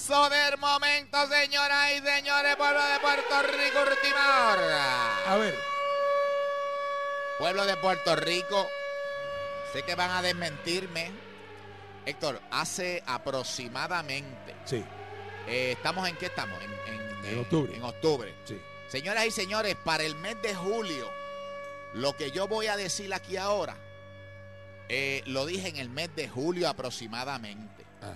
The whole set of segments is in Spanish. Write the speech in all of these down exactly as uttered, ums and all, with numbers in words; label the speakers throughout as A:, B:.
A: aplauso del momento, señoras y señores, pueblo de Puerto Rico, Urtimar.
B: A ver.
A: Pueblo de Puerto Rico, sé que van a desmentirme. Héctor, hace aproximadamente...
B: Sí.
A: Eh, ¿Estamos en qué estamos? En, en,
B: en octubre.
A: En octubre.
B: Sí.
A: Señoras y señores, para el mes de julio, lo que yo voy a decir aquí ahora, eh, lo dije en el mes de julio aproximadamente.
B: Ah.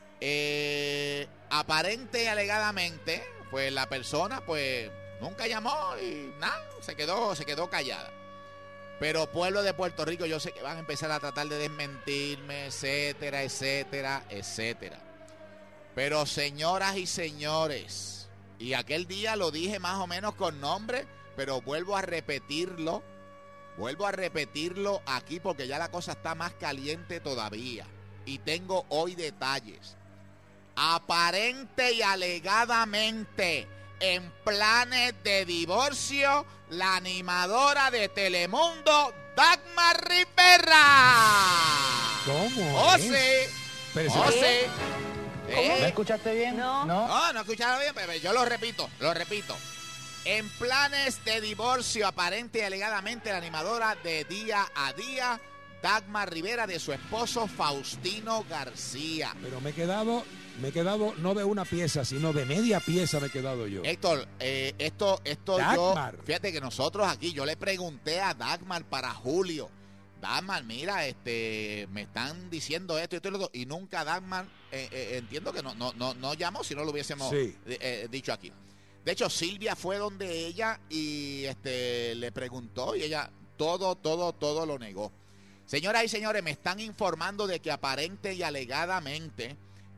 A: Eh, aparente y alegadamente, pues la persona, pues, nunca llamó y nada, se quedó, se quedó callada. Pero pueblo de Puerto Rico, yo sé que van a empezar a tratar de desmentirme, etcétera, etcétera, etcétera. Pero señoras y señores, y aquel día lo dije más o menos con nombre, pero vuelvo a repetirlo, vuelvo a repetirlo aquí porque ya la cosa está más caliente todavía. Y tengo hoy detalles. Aparente y alegadamente, en planes de divorcio, la animadora de Telemundo, Dagmar Rivera.
B: ¿Cómo?
A: ¡Oh,
B: es?
A: sí!
B: Pero
A: ¡Oh,
B: sí.
A: sí!
C: ¿Cómo?
A: Eh,
C: ¿Me escuchaste bien?
D: No.
C: No.
A: No, no escucharon bien, pero yo lo repito, lo repito. En planes de divorcio, aparente y alegadamente, la animadora de Día a Día, Dagmar Rivera, de su esposo Faustino García.
B: Pero me he quedado, me he quedado no de una pieza, sino de media pieza me he quedado yo.
A: Héctor, eh, esto, esto
B: Dagmar.
A: yo, fíjate que nosotros aquí, yo le pregunté a Dagmar para julio. Dagmar, mira, este, me están diciendo esto y esto y lo otro, y nunca Dagmar, eh, eh, entiendo que no, no, no, no llamó si no lo hubiésemos
B: Sí.
A: eh, dicho aquí. De hecho, Silvia fue donde ella y este le preguntó y ella todo, todo, todo lo negó. Señoras y señores, me están informando de que aparente y alegadamente,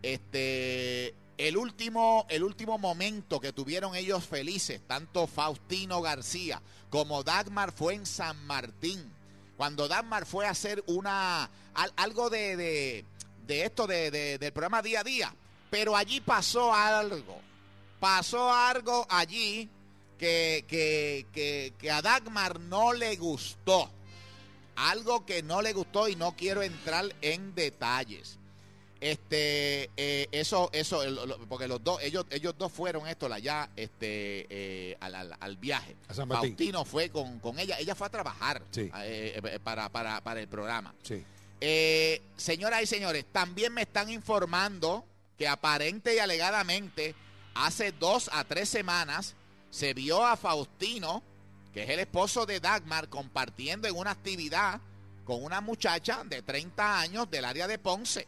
A: este, el último, el último momento que tuvieron ellos felices, tanto Faustino García como Dagmar, fue en San Martín. Cuando Dagmar fue a hacer una al, algo de, de, de esto de, de, del programa Día a Día, pero allí pasó algo, pasó algo allí que, que, que, que a Dagmar no le gustó, algo que no le gustó y no quiero entrar en detalles. Este, eh, eso, eso, porque los dos, ellos, ellos dos fueron esto allá, este, eh, al, al, al viaje.
B: A San Martín.
A: Faustino fue con, con ella, ella fue a trabajar
B: Sí.
A: eh, eh, para, para, para el programa.
B: Sí.
A: Eh, señoras y señores, también me están informando que aparente y alegadamente hace dos a tres semanas se vio a Faustino, que es el esposo de Dagmar, compartiendo en una actividad con una muchacha de treinta años del área de Ponce.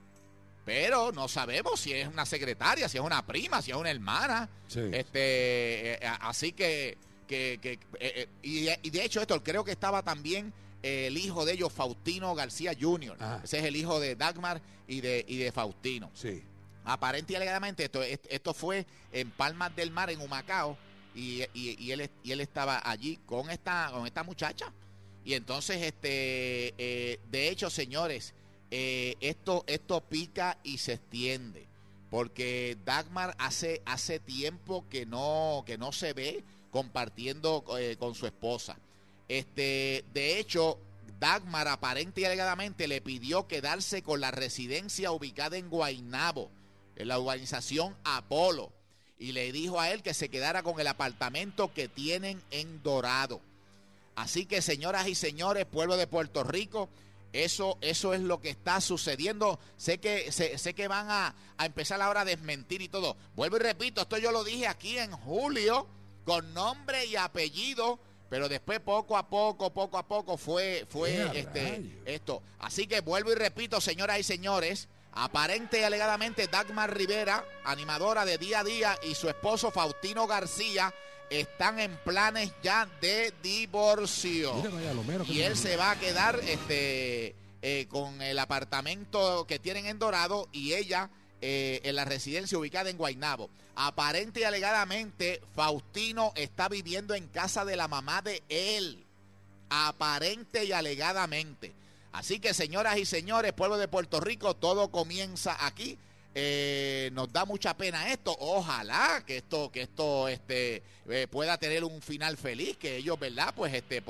A: Pero no sabemos si es una secretaria, si es una prima, si es una hermana.
B: Sí.
A: Este, eh, así que, que, que eh, eh, y, de, y de hecho, esto creo que estaba también eh, el hijo de ellos, Faustino García junior
B: Ajá.
A: Ese es el hijo de Dagmar y de, y de Faustino.
B: Sí.
A: Aparente y alegadamente, esto, esto fue en Palmas del Mar, en Humacao, y, y, y, él, y él estaba allí con esta, con esta muchacha. Y entonces, este, eh, de hecho, señores, eh, esto, esto pica y se extiende, porque Dagmar hace, hace tiempo que no, que no se ve compartiendo eh, con su esposa. Este, de hecho, Dagmar aparente y alegadamente le pidió quedarse con la residencia ubicada en Guaynabo, en la urbanización Apolo, y le dijo a él que se quedara con el apartamento que tienen en Dorado. Así que, señoras y señores, pueblo de Puerto Rico, eso, eso es lo que está sucediendo. Sé que, sé, sé que van a, a empezar ahora a desmentir y todo. Vuelvo y repito, esto yo lo dije aquí en julio, con nombre y apellido, pero después poco a poco, poco a poco fue, fue
B: ¡Qué
A: este,
B: rayos!
A: esto. Así que vuelvo y repito, señoras y señores, aparente y alegadamente Dagmar Rivera, animadora de Día a Día, y su esposo Faustino García están en planes ya de divorcio.
B: Mira, vaya, lo mero que
A: Y
B: me
A: él
B: dijo.
A: se va a quedar este, eh, con el apartamento que tienen en Dorado y ella eh, en la residencia ubicada en Guaynabo. Aparente y alegadamente, Faustino está viviendo en casa de la mamá de él. Aparente y alegadamente. Así que, señoras y señores, pueblo de Puerto Rico, todo comienza aquí. Eh, nos da mucha pena esto. Ojalá que esto, que esto este, eh, pueda tener un final feliz, que ellos, ¿verdad? Pues este, por,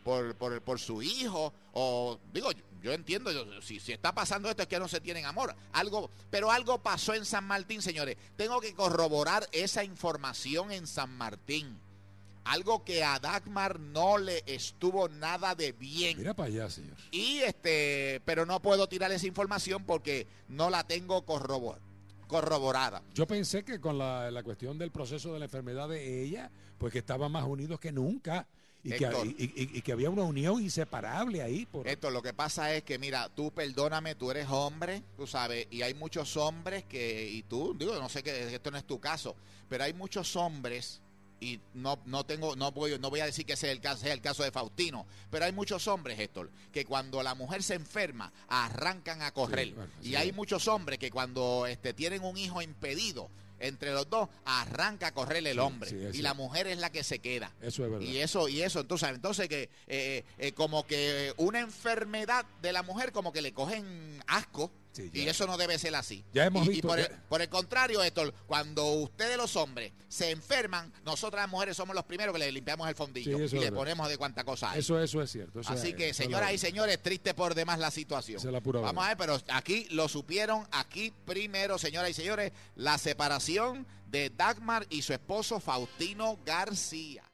A: por, por, por su hijo, o digo, yo entiendo, yo, si, si está pasando esto es que no se tienen amor, algo, pero algo pasó en San Martín, señores. Tengo que corroborar esa información en San Martín. Algo que a Dagmar no le estuvo nada de bien.
B: Mira para allá, señor.
A: Y este, pero no puedo tirar esa información porque no la tengo corrobor, corroborada.
B: Yo pensé que con la, la cuestión del proceso de la enfermedad de ella, pues que estaban más unidos que nunca. Y que,
A: Héctor,
B: y, y, y que había una unión inseparable ahí. Por...
A: Esto, lo que pasa es que, mira, tú perdóname, tú eres hombre, tú sabes, y hay muchos hombres que, y tú, digo, no sé que esto no es tu caso, pero hay muchos hombres, y no, no tengo, no voy, no voy a decir que ese es el caso, sea el caso de Faustino, pero hay muchos hombres, Héctor, que cuando la mujer se enferma, arrancan a correr.
B: Sí, bueno,
A: y
B: sí,
A: hay
B: bueno.
A: muchos hombres que cuando este, tienen un hijo impedido, entre los dos, arranca a correr el
B: Sí,
A: hombre.
B: sí,
A: y la mujer es la que se queda.
B: Eso es verdad.
A: Y eso, y eso, entonces, entonces que eh, eh, como que una enfermedad de la mujer como que le cogen asco.
B: Sí,
A: y
B: ya.
A: eso no debe ser así.
B: Ya hemos
A: y,
B: visto
A: y por,
B: que-
A: el, por el contrario, Héctor, cuando ustedes los hombres se enferman, nosotras las mujeres somos los primeros que le limpiamos el fondillo
B: Sí, eso
A: y
B: es
A: le
B: verdad.
A: ponemos de cuánta cosa hay.
B: Eso, eso es cierto. Eso
A: Así
B: es-
A: que,
B: eso es
A: señoras
B: la-
A: y señores, triste por demás la situación.
B: Esa es la pura
A: Vamos
B: verdad.
A: a ver, pero aquí lo supieron, aquí primero, señoras y señores, la separación de Dagmar y su esposo Faustino García.